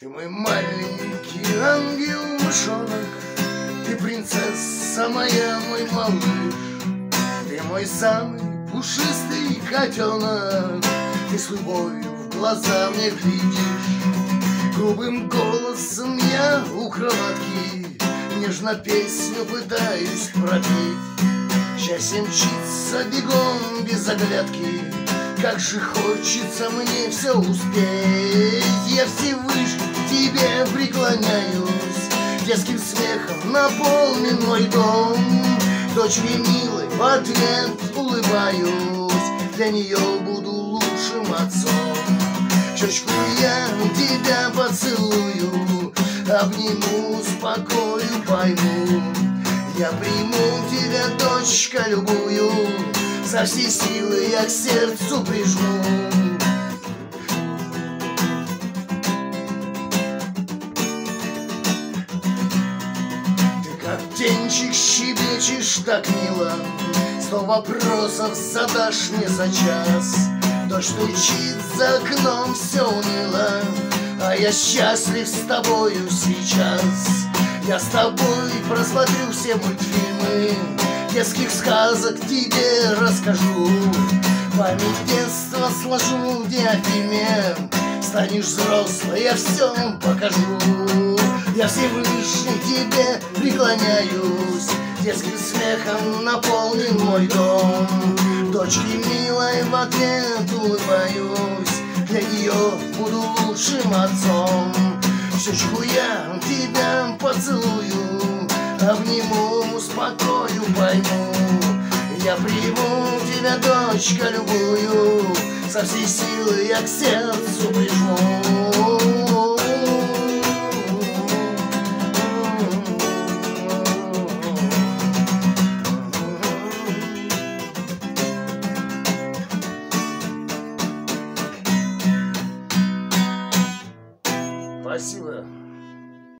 Ты мой маленький ангел-мышонок, ты принцесса моя, мой малыш. Ты мой самый пушистый котенок, ты с любовью в глаза мне глядишь. Грубым голосом я у кроватки нежно песню пытаюсь пропеть. Счастье мчится бегом без оглядки, как же хочется мне все успеть. Я всевышний тебе преклоняюсь, детским смехом наполнен мой дом. Дочери милой в ответ улыбаюсь, для нее буду лучшим отцом. Щечку я тебя поцелую, обниму, успокою, пойму. Я приму тебя, дочка, любую, со всей силы я к сердцу прижму. Ты как птенчик щебечешь так мило, 100 вопросов задашь мне за час. Дождь стучит за окном, все уныло, а я счастлив с тобою сейчас. Я с тобой просмотрю все мультфильмы, детских сказок тебе расскажу. Память детства сложу в диафильме, станешь взрослой, я все покажу. Я Всевышний тебе преклоняюсь, детским смехом наполнен мой дом. Дочке милой в ответ улыбаюсь, для нее буду лучшим отцом. Щечку я тебя поцелую, обниму, успокою, пойму. Я приму тебя, дочка, любую, со всей силы я к сердцу прижму. Спасибо.